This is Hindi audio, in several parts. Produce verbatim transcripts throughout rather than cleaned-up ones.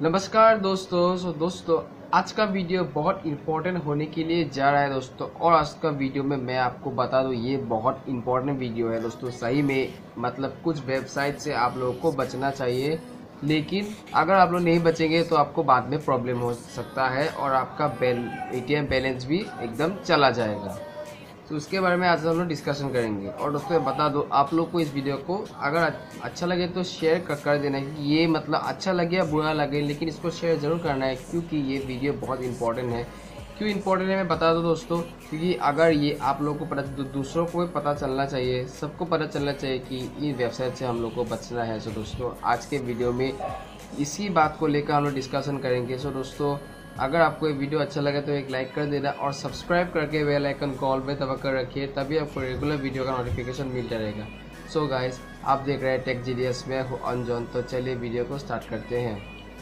नमस्कार दोस्तों। सो दोस्तों आज का वीडियो बहुत इम्पोर्टेंट होने के लिए जा रहा है दोस्तों। और आज का वीडियो में मैं आपको बता दूं ये बहुत इम्पोर्टेंट वीडियो है दोस्तों। सही में मतलब कुछ वेबसाइट से आप लोगों को बचना चाहिए, लेकिन अगर आप लोग नहीं बचेंगे तो आपको बाद में प्रॉब्लम हो सकता है और आपका बैल एटीएम बैलेंस भी एकदम चला जाएगा। तो उसके बारे में आज हम लोग डिस्कशन करेंगे। और दोस्तों बता दो आप लोग को इस वीडियो को अगर अच्छा लगे तो शेयर कर, कर देना कि ये मतलब अच्छा लगे या बुरा लगे, लेकिन इसको शेयर ज़रूर करना है क्योंकि ये वीडियो बहुत इंपॉर्टेंट है। क्यों इंपॉर्टेंट है मैं बता दूं दोस्तों, क्योंकि अगर ये आप लोगों को पता दूसरों को भी पता चलना चाहिए, सबको पता चलना चाहिए कि इन वेबसाइट से हम लोग को बचना है। सो दोस्तों आज के वीडियो में इसी बात को लेकर हम लोग डिस्कशन करेंगे। सो दोस्तों अगर आपको ये वीडियो अच्छा लगे तो एक लाइक कर देना और सब्सक्राइब करके बेल आइकन कॉल में दबा कर रखिए, तभी आपको रेगुलर वीडियो का नोटिफिकेशन मिलता रहेगा। सो so गाइस आप देख रहे हैं टेक जीडीएस में हूँ अंजन। तो चलिए वीडियो को स्टार्ट करते हैं।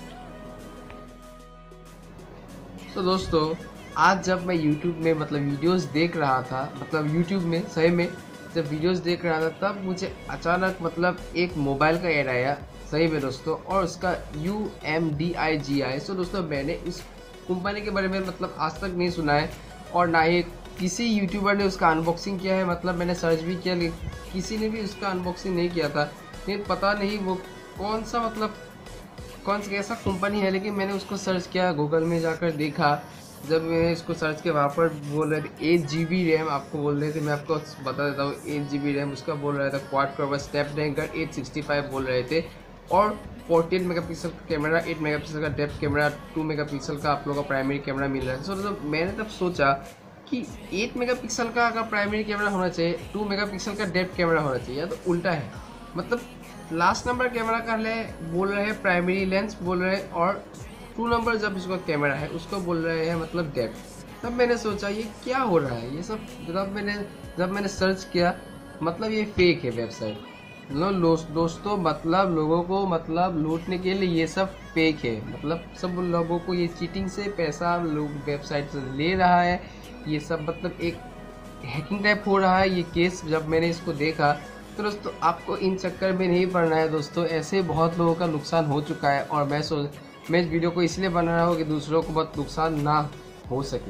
तो दोस्तों आज जब मैं यूट्यूब में मतलब वीडियोस देख रहा था, मतलब यूट्यूब में सही में जब वीडियोस देख रहा था तब मुझे अचानक मतलब एक मोबाइल का ऐड आया सही में दोस्तों, और उसका U M D I G I. So दोस्तों मैंने इस कंपनी के बारे में मतलब आज तक नहीं सुना है और ना ही किसी यूट्यूबर ने उसका अनबॉक्सिंग किया है। मतलब मैंने सर्च भी किया लेकिन किसी ने भी उसका अनबॉक्सिंग नहीं किया था। लेकिन पता नहीं वो कौन सा मतलब कौन सा कैसा कंपनी है, लेकिन मैंने उसको सर्च किया, गूगल में जाकर देखा। जब मैंने इसको सर्च किया वहाँ पर बोल रहे थे एट जी बी रैम आपको बोल रहे थे। मैं आपको बता देता हूँ एट जी बी रैम उसका बोल रहा था, quad core Snapdragon eight sixty five बोल रहे थे, और फोर्टीन मेगापिक्सल का कैमरा, एट मेगापिक्सल का डेप्थ कैमरा, टू मेगापिक्सल का आप लोगों का प्राइमरी कैमरा मिल रहा है। सो so, तो मैंने तब सोचा कि एट मेगापिक्सल का अगर प्राइमरी कैमरा होना चाहिए, टू मेगापिक्सल का डेप्थ कैमरा होना चाहिए, या तो उल्टा है। मतलब लास्ट नंबर कैमरा का ले बोल रहे हैं प्राइमरी लेंस बोल रहे हैं, और टू नंबर जब इसका कैमरा है उसको बोल रहे हैं मतलब डेप्थ। तब मैंने सोचा ये क्या हो रहा है ये सब। जब मैंने जब मैंने सर्च किया मतलब ये फेक है वेबसाइट। लो दोस्तों मतलब लोगों को मतलब लूटने के लिए ये सब फेक है। मतलब सब लोगों को ये चीटिंग से पैसा लोग वेबसाइट से ले रहा है। ये सब मतलब एक हैकिंग टाइप हो रहा है ये केस। जब मैंने इसको देखा तो दोस्तों आपको इन चक्कर में नहीं पड़ना है दोस्तों। ऐसे बहुत लोगों का नुकसान हो चुका है और मैं सोच मैं इस वीडियो को इसलिए बना रहा हूँ कि दूसरों को बहुत नुकसान ना हो सके।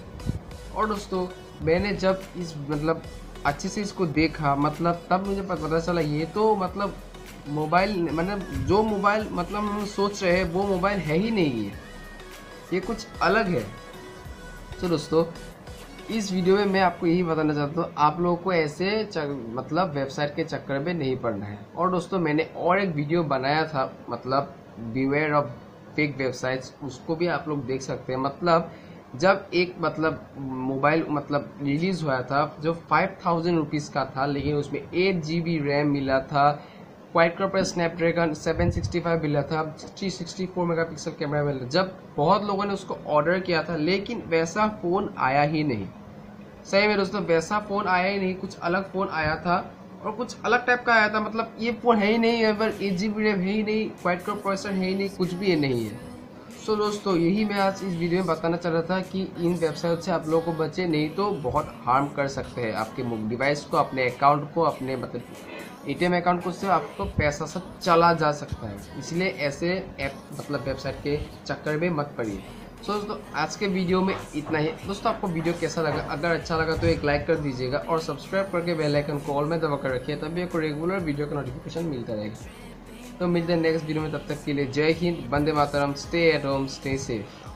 और दोस्तों मैंने जब इस मतलब अच्छे से इसको देखा मतलब तब मुझे पता चला ये तो मतलब मोबाइल मतलब जो मोबाइल मतलब हम सोच रहे हैं वो मोबाइल है ही नहीं है, ये कुछ अलग है। तो दोस्तों इस वीडियो में मैं आपको यही बताना चाहता हूँ आप लोगों को ऐसे मतलब वेबसाइट के चक्कर में नहीं पड़ना है। और दोस्तों मैंने और एक वीडियो बनाया था मतलब बीवेयर ऑफ फेक वेबसाइट्स, उसको भी आप लोग देख सकते हैं। मतलब जब एक मतलब मोबाइल मतलब रिलीज हुआ था जो फाइव थाउजेंड रुपीज़ का था, लेकिन उसमें एट जी बी रैम मिला था, quad core Snapdragon seven sixty five मिला था, three sixty four megapixel camera मिला। जब बहुत लोगों ने उसको ऑर्डर किया था लेकिन वैसा फ़ोन आया ही नहीं। सही में दोस्तों वैसा फ़ोन आया ही नहीं, कुछ अलग फ़ोन आया था और कुछ अलग टाइप का आया था। मतलब ये फ़ोन है ही नहीं, एट जी बी रैम है ही नहीं, क्वाड कोर प्रोसेसर है ही नहीं, कुछ भी नहीं है। सो so, दोस्तों यही मैं आज इस वीडियो में बताना चाह रहा था कि इन वेबसाइट से आप लोगों को बचे, नहीं तो बहुत हार्म कर सकते हैं आपके डिवाइस को, अपने अकाउंट को, अपने मतलब एटीएम अकाउंट को, से आपको पैसा सब चला जा सकता है। इसलिए ऐसे ऐप मतलब वेबसाइट के चक्कर में मत पड़िए। सो so, दोस्तों आज के वीडियो में इतना ही। दोस्तों आपको वीडियो कैसा लगा, अगर अच्छा लगा तो एक लाइक कर दीजिएगा और सब्सक्राइब करके बेल आइकन कॉल में दबा कर रखिए, तभी आपको रेगुलर वीडियो का नोटिफिकेशन मिलता रहेगा। तो मिलते हैं नेक्स्ट वीडियो में, तब तक के लिए जय हिंद, वंदे मातरम, stay at home, stay safe.